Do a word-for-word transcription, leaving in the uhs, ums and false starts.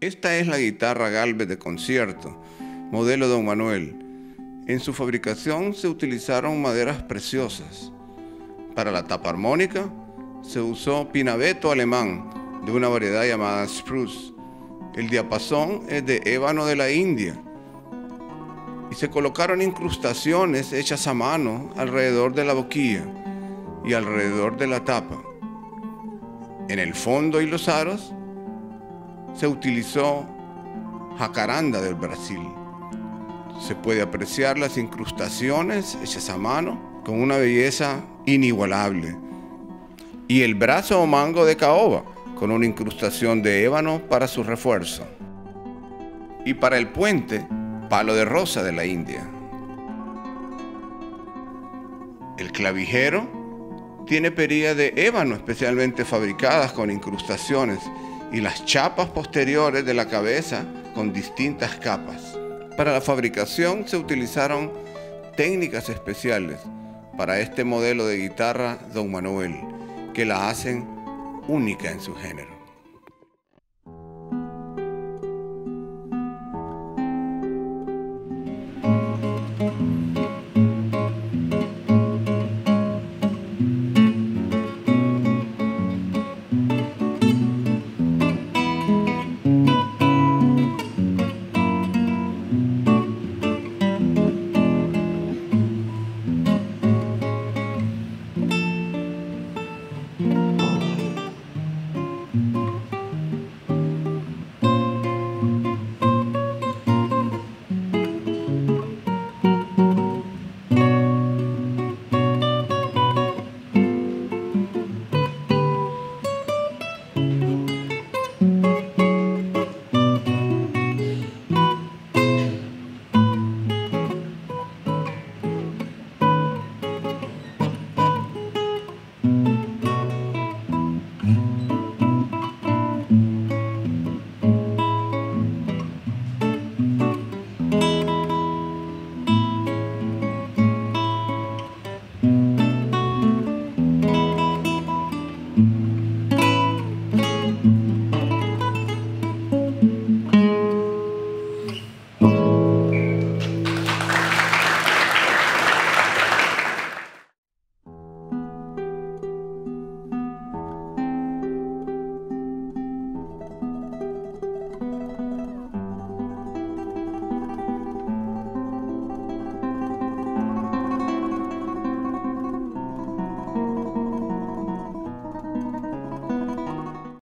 Esta es la guitarra Gálvez de concierto, modelo Don Manuel. En su fabricación se utilizaron maderas preciosas. Para la tapa armónica se usó pinabeto alemán de una variedad llamada spruce. El diapasón es de ébano de la India y se colocaron incrustaciones hechas a mano alrededor de la boquilla y alrededor de la tapa. En el fondo y los aros se utilizó jacaranda del Brasil. Se puede apreciar las incrustaciones hechas a mano con una belleza inigualable. Y el brazo o mango de caoba con una incrustación de ébano para su refuerzo. Y para el puente, palo de rosa de la India. El clavijero tiene perillas de ébano especialmente fabricadas con incrustaciones y las chapas posteriores de la cabeza con distintas capas. Para la fabricación se utilizaron técnicas especiales para este modelo de guitarra Don Manuel, que la hacen única en su género.